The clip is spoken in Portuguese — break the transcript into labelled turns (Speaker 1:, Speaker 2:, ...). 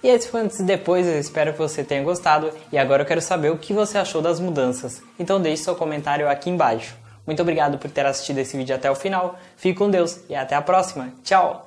Speaker 1: E esse foi antes e depois, eu espero que você tenha gostado e agora eu quero saber o que você achou das mudanças. Então deixe seu comentário aqui embaixo. Muito obrigado por ter assistido esse vídeo até o final, fique com Deus e até a próxima, tchau!